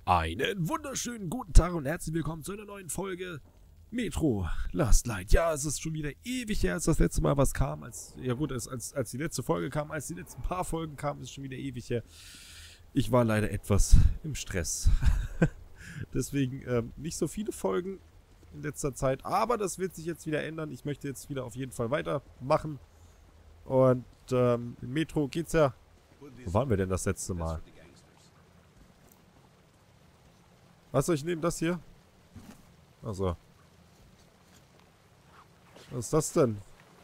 Einen wunderschönen guten Tag und herzlich willkommen zu einer neuen Folge Metro Last Light. Ja, es ist schon wieder ewig her, als das letzte Mal was kam. Als die letzte Folge kam, als die letzten paar Folgen kamen, ist es schon wieder ewig her. Ich war leider etwas im Stress. Deswegen nicht so viele Folgen in letzter Zeit. Aber das wird sich jetzt wieder ändern. Ich möchte jetzt wieder auf jeden Fall weitermachen. Und in Metro geht's ja... Wo waren wir denn das letzte Mal? Was soll ich nehmen? Das hier? Achso. Was ist das denn?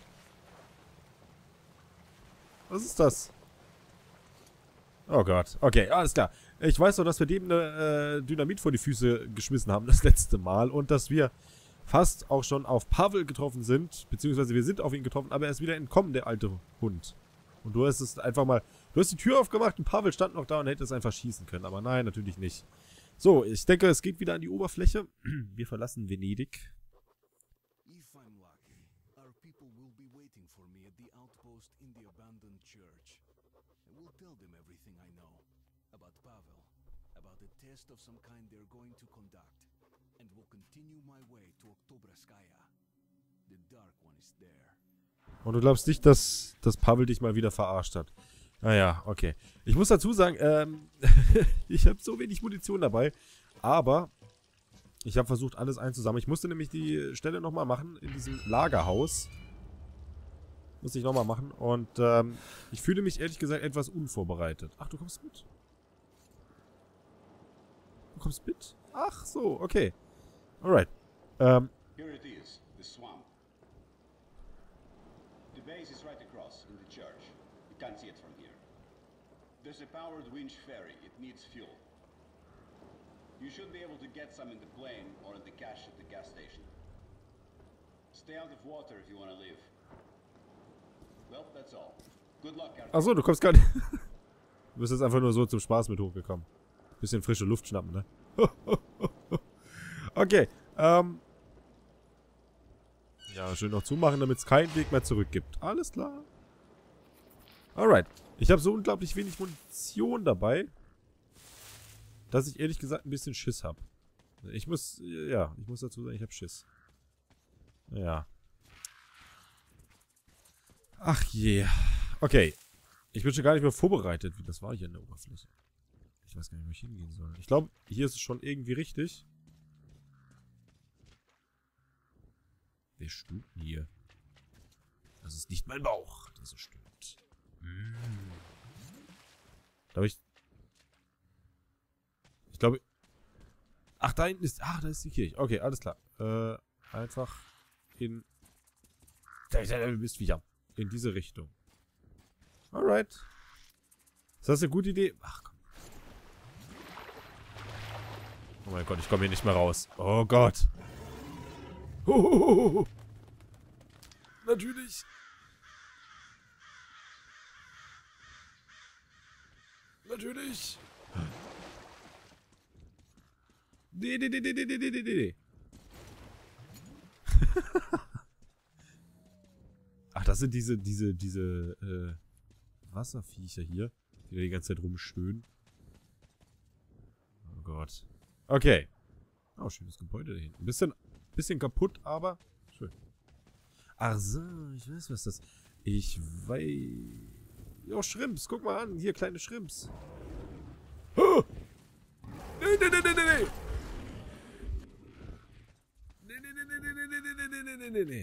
Was ist das? Oh Gott. Okay, alles klar. Ich weiß doch, dass wir dem eine Dynamit vor die Füße geschmissen haben das letzte Mal. Und dass wir fast auch schon auf Pavel getroffen sind. Beziehungsweise wir sind auf ihn getroffen, aber er ist wieder entkommen, der alte Hund. Und du hast es einfach mal... Du hast die Tür aufgemacht und Pavel stand noch da und hätte es einfach schießen können. Aber nein, natürlich nicht. So, ich denke, es geht wieder an die Oberfläche. Wir verlassen Venedig. If I'm lucky, our people will be waiting for me at the outpost in the abandoned church. I will tell them everything I know about Pavel, about a test of some kind they're going to conduct, and will continue my way to Oktobraskaya. The Dark One is there. Und du glaubst nicht, dass Pavel dich mal wieder verarscht hat. Naja, okay. Ich muss dazu sagen, ich habe so wenig Munition dabei, aber ich habe versucht, alles einzusammeln. Ich musste nämlich die Stelle nochmal machen in diesem Lagerhaus. Muss ich nochmal machen. Und ich fühle mich ehrlich gesagt etwas unvorbereitet. Ach, du kommst mit? Du kommst mit? Ach so, okay. Alright. Here it is, the swamp. The base is right across, in the church. You can't see it from here. There's a powered winch ferry. It needs fuel. You should be able to get some in the plane or in the cache at the gas station. Stay out of water if you want to live. Well, that's all. Good luck, Arthur. Ach so, du kommst gar nicht... Du bist jetzt einfach nur so zum Spaß mit hochgekommen. Bisschen frische Luft schnappen, ne? Okay, ja, schön noch zumachen, damit es keinen Weg mehr zurück gibt. Alles klar. Alright. Ich habe so unglaublich wenig Munition dabei, dass ich ehrlich gesagt ein bisschen Schiss habe. Ich muss dazu sagen, ich habe Schiss. Ja. Ach je. Okay. Ich bin schon gar nicht mehr vorbereitet, wie das war hier in der Oberfläche. Ich weiß gar nicht, wo ich hingehen soll. Ich glaube, hier ist es schon irgendwie richtig. Wer stimmt denn hier? Das ist nicht mein Bauch, das es stimmt. Ich glaube... Ach, da hinten ist... Ach, da ist die Kirche. Okay, alles klar. Einfach in... Du bist wieder. In diese Richtung. Alright. Ist das eine gute Idee? Ach, komm. Oh mein Gott, ich komme hier nicht mehr raus. Oh Gott. Natürlich. Natürlich. Nee. Ach, das sind diese Wasserviecher hier, die da die ganze Zeit rumstöhnen. Oh Gott. Okay. Oh, schönes Gebäude da hinten. Bisschen kaputt, aber schön. Ach so, ich weiß, was das... Ich weiß... Oh, Shrimps, guck mal an. Hier, kleine Shrimps. Oh! Nee. Nee.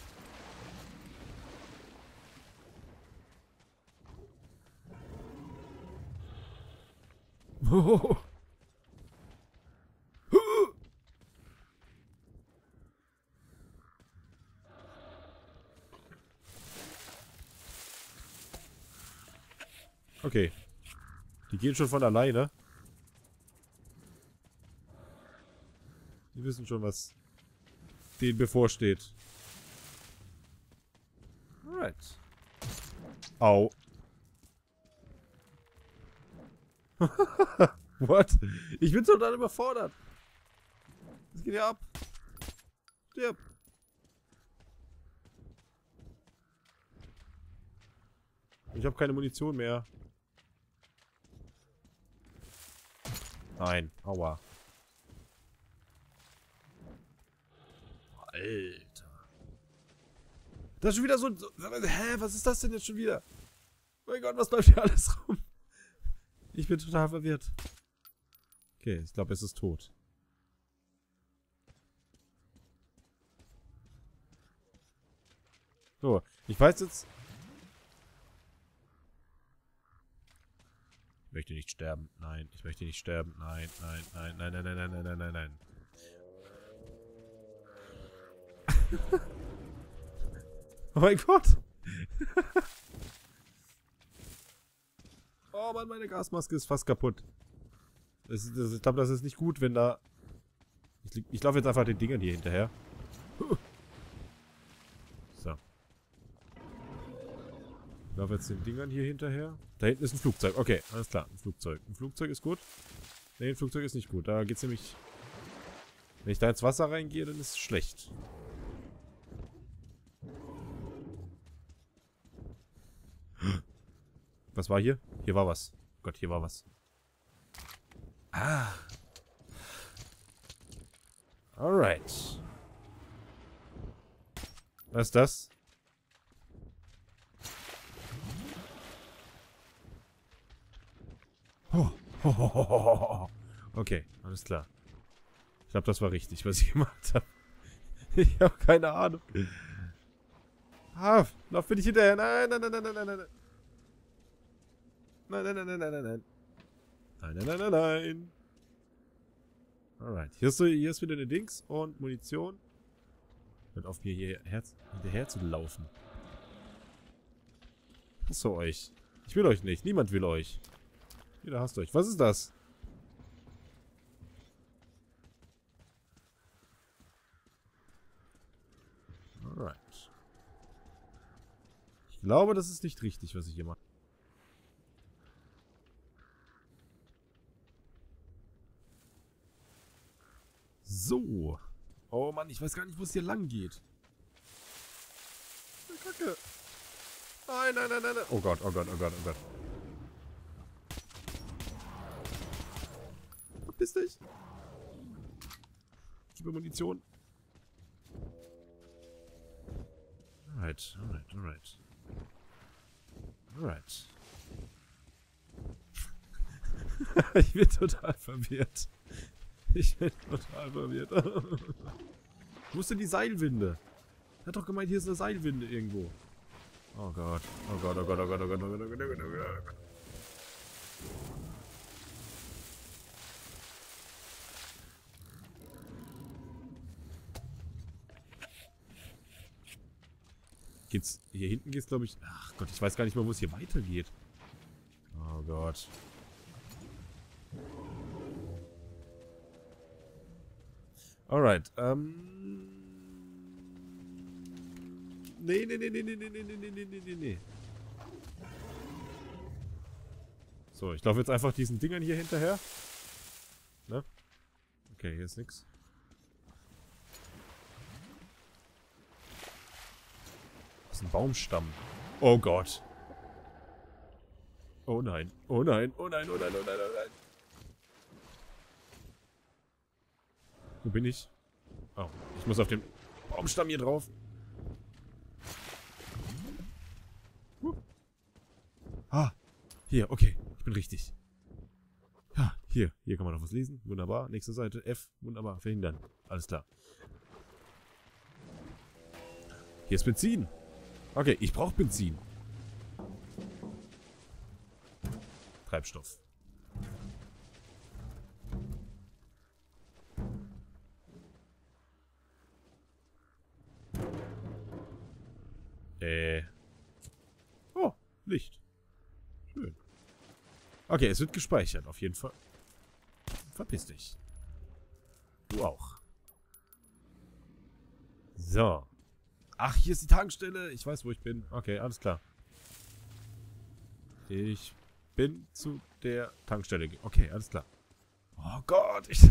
Oh. Okay. Die gehen schon von alleine. Die wissen schon, was denen bevorsteht. Alright. Au. What? Ich bin total überfordert. Was geht hier ab? Stirb. Ich habe keine Munition mehr. Nein. Aua. Alter. Das ist schon wieder so... Hä, was ist das denn jetzt schon wieder? Mein Gott, was läuft hier alles rum? Ich bin total verwirrt. Okay, ich glaube, es ist tot. So, ich weiß jetzt... Ich möchte nicht sterben. Nein, ich möchte nicht sterben. Nein, nein, nein, nein, nein, nein, nein, nein, nein, nein, nein. Oh mein Gott! Oh Mann, meine Gasmaske ist fast kaputt. Ich glaube, das ist nicht gut, wenn da... Ich laufe jetzt einfach den Dingern hier hinterher. So. Ich laufe jetzt den Dingern hier hinterher. Da hinten ist ein Flugzeug. Okay, alles klar. Ein Flugzeug. Ein Flugzeug ist gut. Ne, ein Flugzeug ist nicht gut. Da geht's nämlich... Wenn ich da ins Wasser reingehe, dann ist es schlecht. Was war hier? Hier war was. Oh Gott, hier war was. Ah. Alright. Was ist das? Okay, alles klar. Ich glaube, das war richtig, was ich gemacht habe. Ich habe keine Ahnung. Ah, lauf bin ich hinterher. Nein, nein, nein, nein, nein, nein, nein. Nein, nein, nein, nein, nein, nein. Nein, nein, nein, nein, nein. Alright. Hier ist wieder eine Dings und Munition. Hört auf mir hinterher zu laufen. Ich hasse euch. Ich will euch nicht. Niemand will euch. Jeder hasst euch. Was ist das? Alright. Ich glaube, das ist nicht richtig, was ich hier mache. So. Oh Mann, ich weiß gar nicht, wo es hier lang geht. Kacke. Nein, nein, nein, nein, nein. Oh Gott, oh Gott, oh Gott, oh Gott. Verpiss dich. Gib mir Munition. Alright, alright, alright. Alright. Ich bin total verwirrt. Ich bin total verwirrt. Wo ist denn die Seilwinde? Er hat doch gemeint, hier ist eine Seilwinde irgendwo. Oh Gott. Oh Gott, oh Gott, oh Gott, oh Gott, oh Gott, oh Gott, oh Gott, oh Gott. Geht's. Hier hinten geht's, glaube ich. Ach Gott, ich weiß gar nicht mehr, wo es hier weitergeht. Oh Gott. Alright, Nee. So, ich laufe jetzt einfach diesen Dingern hier hinterher. Ne? Okay, hier ist nix. Das ist ein Baumstamm. Oh Gott. Oh nein. Oh nein. Oh nein. Oh nein. Oh nein. Oh nein. Wo bin ich? Oh, ich muss auf den Baumstamm hier drauf. Ah, hier, okay. Ich bin richtig. Ja, hier kann man noch was lesen. Wunderbar. Nächste Seite. F. Wunderbar. Verhindern. Alles klar. Hier ist Benzin. Okay, ich brauche Benzin. Treibstoff. Oh, Licht. Schön. Okay, es wird gespeichert, auf jeden Fall. Verpiss dich. Du auch. So. Ach, hier ist die Tankstelle. Ich weiß, wo ich bin. Okay, alles klar. Ich bin zu der Tankstelle. Okay, alles klar. Oh Gott, ich...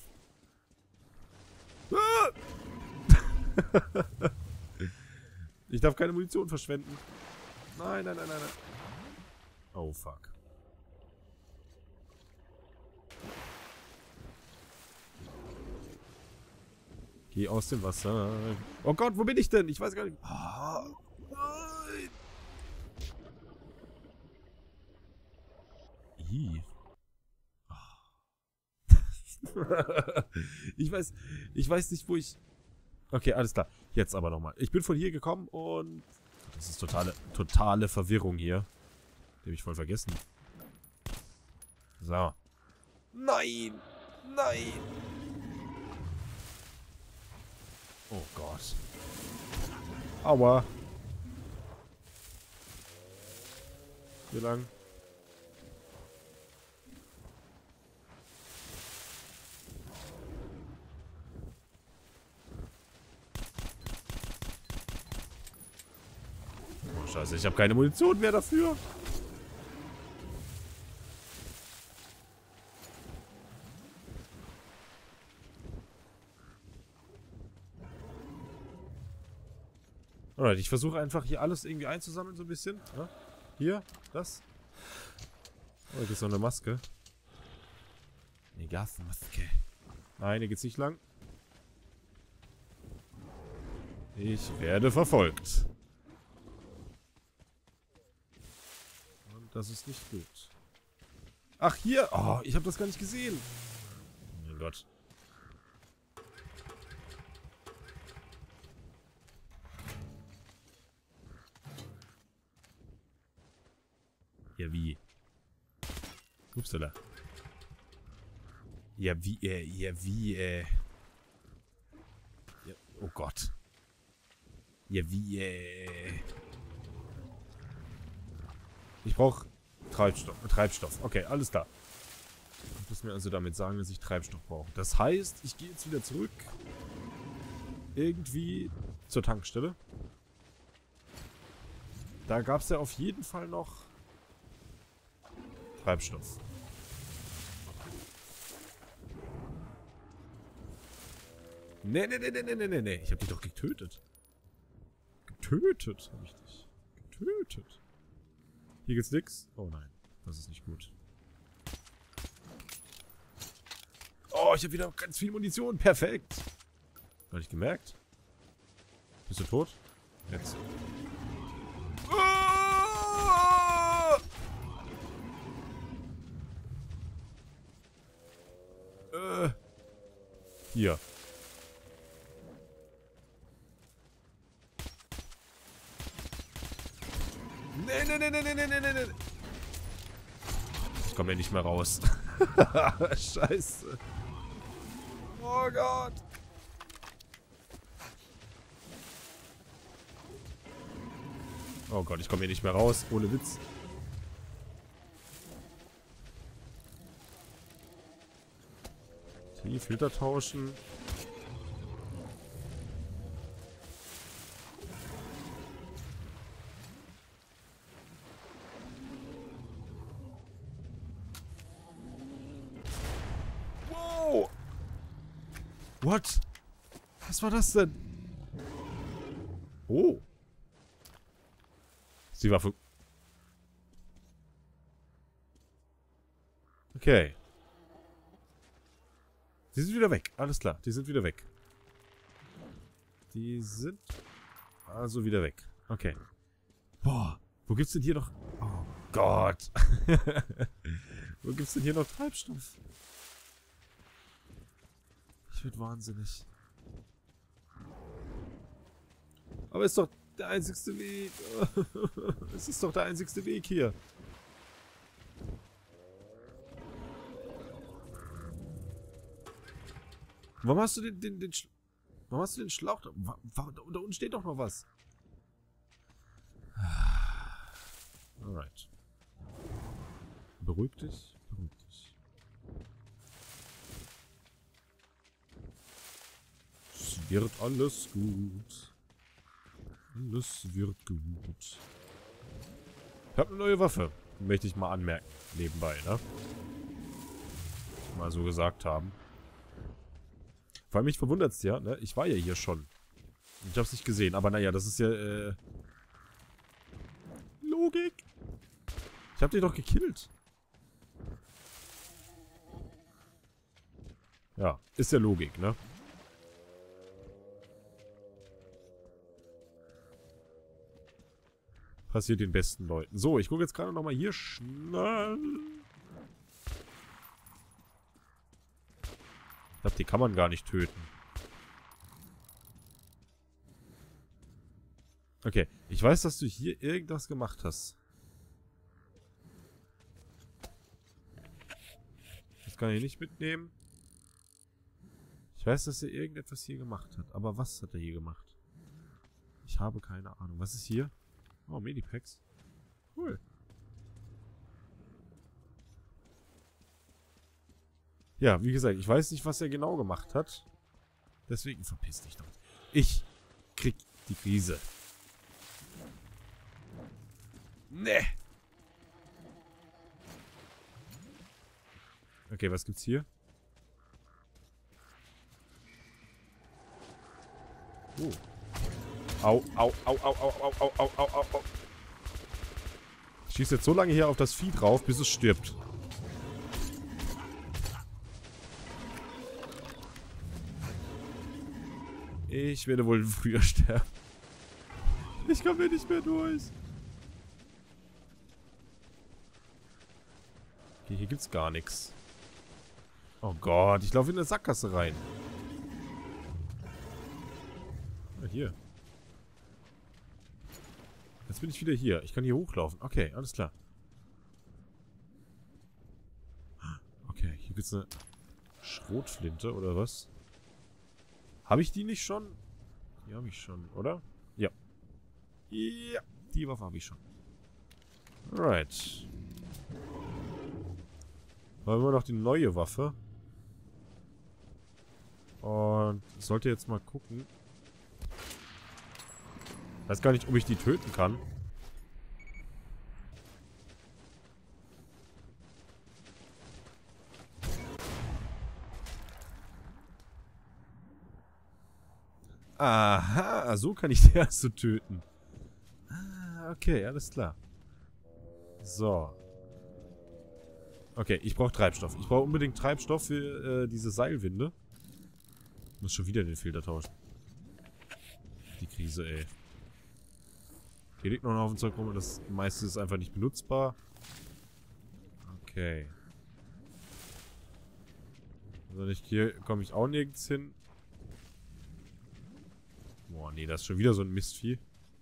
Ich darf keine Munition verschwenden. Nein, nein, nein, nein, nein. Oh, fuck. Geh aus dem Wasser. Oh Gott, wo bin ich denn? Ich weiß gar nicht. Ah, nein. Ih. Ich weiß nicht, wo ich... Okay, alles klar. Jetzt aber nochmal. Ich bin von hier gekommen und... Das ist totale Verwirrung hier. Die habe ich voll vergessen. So. Nein! Nein! Oh Gott. Aua. Hier lang. Oh Scheiße, ich habe keine Munition mehr dafür. Alright, ich versuche einfach hier alles irgendwie einzusammeln, so ein bisschen. Ja? Hier, das. Oh, hier ist noch eine Maske. Eine Gasmaske. Nein, hier geht's nicht lang. Ich werde verfolgt. Und das ist nicht gut. Ach, hier. Oh, ich habe das gar nicht gesehen. Oh mein Gott. Ja, wie? Upsala. Ja, wie, ja, oh Gott. Ja, wie, Ich brauche Treibstoff. Okay, alles klar. Du musst mir also damit sagen, dass ich Treibstoff brauche. Das heißt, ich gehe jetzt wieder zurück. Irgendwie zur Tankstelle. Da gab es ja auf jeden Fall noch Treibstoff. Nee. Ich hab dich doch getötet. Getötet habe ich dich. Getötet. Hier gibt's nix. Oh nein, das ist nicht gut. Oh, ich habe wieder ganz viel Munition. Perfekt. Gar nicht gemerkt. Bist du tot? Jetzt. Hier. Nee. Ich komme hier nicht mehr raus. Scheiße. Oh Gott. Oh Gott, ich komme hier nicht mehr raus. Ohne Witz. Die Filter tauschen. Wow! What? Was war das denn? Oh. Ist die Waffe. Okay. Die sind wieder weg. Alles klar, die sind wieder weg. Die sind also wieder weg. Okay. Boah, wo gibt's denn hier noch... Oh Gott. Wo gibt's denn hier noch Treibstoff? Ich werd wahnsinnig. Aber ist doch der einzigste Weg. Es ist doch der einzigste Weg hier. Warum hast du warum hast du den Schlauch da? Da unten steht doch noch was. Alright. Beruhig dich, beruhig dich. Es wird alles gut. Alles wird gut. Ich habe eine neue Waffe. Möchte ich mal anmerken. Nebenbei, ne? Mal so gesagt haben. Vor allem mich verwundert es ja, ne? Ich war ja hier schon. Ich hab's nicht gesehen, aber naja, das ist ja, Logik. Ich hab den doch gekillt. Ja, ist ja Logik, ne? Passiert den besten Leuten. So, ich gucke jetzt gerade nochmal hier schnell. Ich glaube, die kann man gar nicht töten. Okay, ich weiß, dass du hier irgendwas gemacht hast. Das kann ich nicht mitnehmen. Ich weiß, dass er irgendetwas hier gemacht hat. Aber was hat er hier gemacht? Ich habe keine Ahnung. Was ist hier? Oh, Medipacks. Cool. Ja, wie gesagt, ich weiß nicht, was er genau gemacht hat. Deswegen verpiss dich doch. Ich krieg die Krise. Nee. Okay, was gibt's hier? Oh. Au, au, au, au, au, au, au, au, au, au. Ich schieße jetzt so lange hier auf das Vieh drauf, bis es stirbt. Ich werde wohl früher sterben. Ich komme hier nicht mehr durch. Okay, hier gibt's gar nichts. Oh Gott, ich laufe in eine Sackgasse rein. Ah, hier. Jetzt bin ich wieder hier. Ich kann hier hochlaufen. Okay, alles klar. Okay, hier gibt's eine Schrotflinte oder was? Habe ich die nicht schon? Die habe ich schon, oder? Ja. Ja, die Waffe habe ich schon. Alright. Haben wir noch die neue Waffe. Und ich sollte jetzt mal gucken. Ich weiß gar nicht, ob ich die töten kann. Aha, so kann ich die erst so töten. Ah, okay, alles klar. So. Okay, ich brauche Treibstoff. Ich brauche unbedingt Treibstoff für diese Seilwinde. Ich muss schon wieder den Filter tauschen. Die Krise, ey. Hier liegt noch ein Haufen Zeug rum und das meiste ist einfach nicht benutzbar. Okay. Also nicht hier komme ich auch nirgends hin. Boah, nee, das ist schon wieder so ein Mistvieh.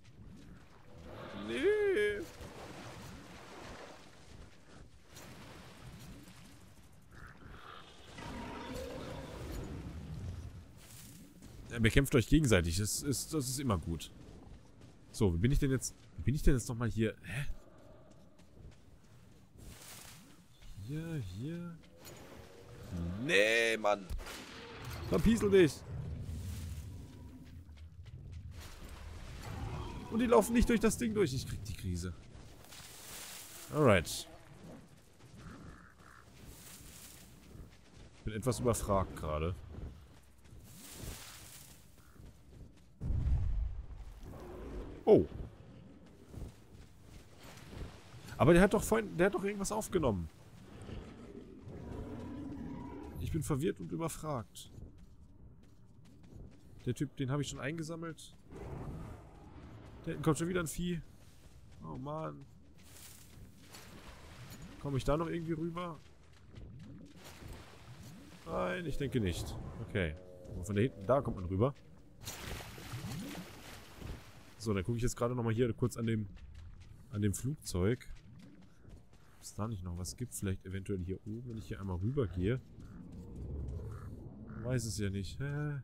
Nee. Ja, bekämpft euch gegenseitig. Das ist immer gut. So, wie bin ich denn jetzt? Wie bin ich denn jetzt nochmal hier? Hä? Hier. Nee, Mann. Verpiesel dich. Und die laufen nicht durch das Ding durch. Ich krieg die Krise. Alright. Bin etwas überfragt gerade. Oh. Aber der hat doch vorhin, der hat doch irgendwas aufgenommen. Ich bin verwirrt und überfragt. Der Typ, den habe ich schon eingesammelt. Da hinten kommt schon wieder ein Vieh. Oh Mann. Komme ich da noch irgendwie rüber? Nein, ich denke nicht. Okay. Von da hinten, da kommt man rüber. So, dann gucke ich jetzt gerade nochmal hier kurz an dem Flugzeug. Ob es da nicht noch was gibt. Vielleicht eventuell hier oben, wenn ich hier einmal rüber gehe. Weiß es ja nicht. Hä?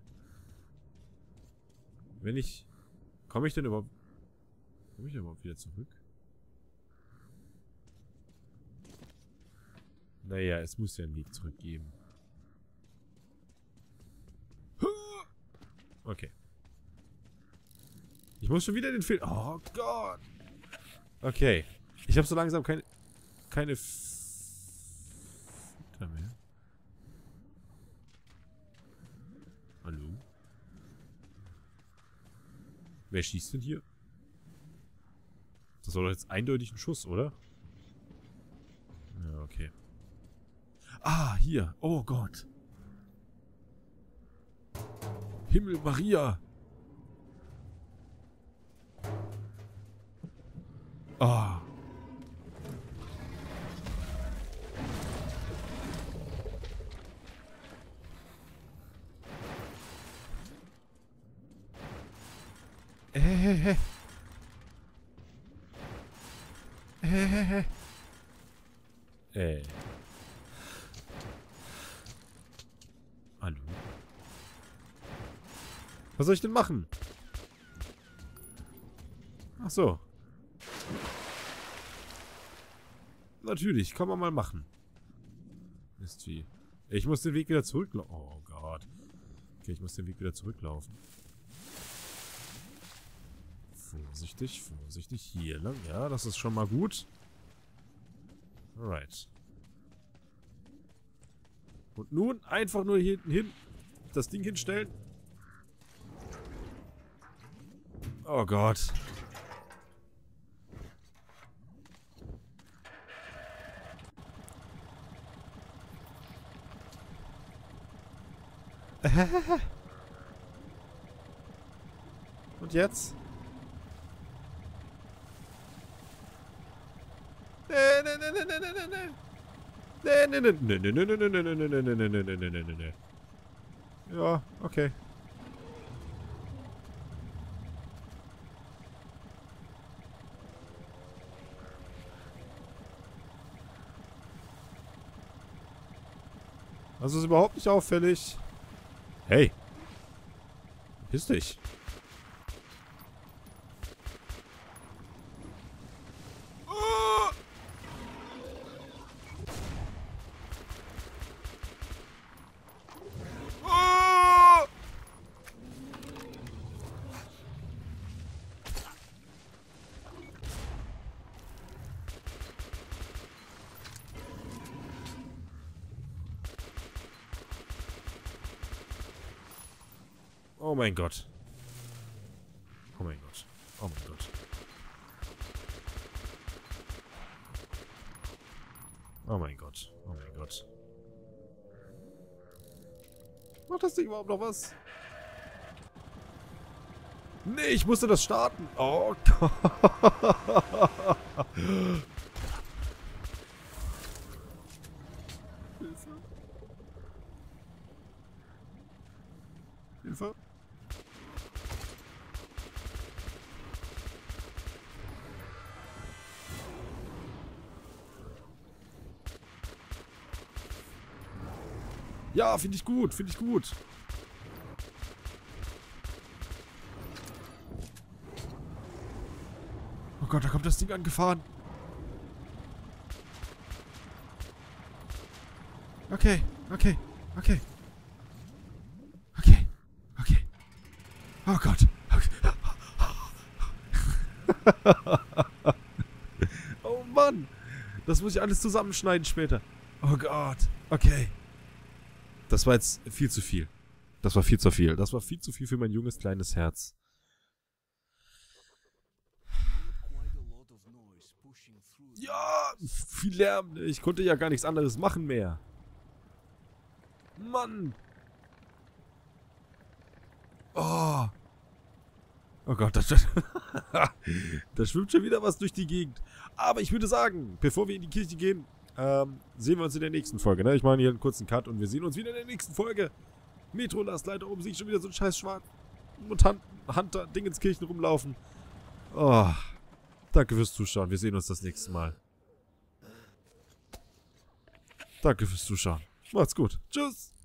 Wenn ich... Komme ich denn überhaupt wieder zurück? Naja, es muss ja einen Weg zurück geben. Okay. Ich muss schon wieder den Film... Oh Gott! Okay. Ich habe so langsam keine Futter mehr. Hallo? Wer schießt denn hier? Das war doch jetzt eindeutig ein Schuss, oder? Ja, okay. Ah, hier. Oh Gott. Himmel, Maria. Oh. Hallo? Was soll ich denn machen? Ach so. Natürlich, kann man mal machen. Mistvieh. Ich muss den Weg wieder zurücklaufen. Oh Gott. Okay, ich muss den Weg wieder zurücklaufen. Vorsichtig, vorsichtig. Hier lang. Ja, das ist schon mal gut. Alright. Und nun einfach nur hier hinten hin das Ding hinstellen. Oh Gott. Und jetzt? Ja, okay. Das ist überhaupt nicht auffällig. Hey. Piss dich. Oh mein Gott. Oh mein Gott. Oh mein Gott. Oh mein Gott. Oh mein Gott. Macht das Ding überhaupt noch was? Nee, ich musste das starten. Oh Gott. Hilfe. Hilfe. Ja, finde ich gut, finde ich gut. Oh Gott, da kommt das Ding angefahren. Okay, okay, okay. Okay, okay. Oh Gott. Okay. Oh Mann. Das muss ich alles zusammenschneiden später. Oh Gott. Okay. Das war jetzt viel zu viel. Das war viel zu viel. Das war viel zu viel für mein junges, kleines Herz. Ja, viel Lärm. Ich konnte ja gar nichts anderes machen mehr. Mann. Oh. Oh Gott, da schwimmt schon wieder was durch die Gegend. Aber ich würde sagen, bevor wir in die Kirche gehen, sehen wir uns in der nächsten Folge. Ne? Ich mache hier einen kurzen Cut und wir sehen uns wieder in der nächsten Folge. Metro Last Light, da oben sehe ich schon wieder so einen scheiß schwarzen Hunter-Dingenskirchen rumlaufen. Oh, danke fürs Zuschauen. Wir sehen uns das nächste Mal. Danke fürs Zuschauen. Macht's gut. Tschüss.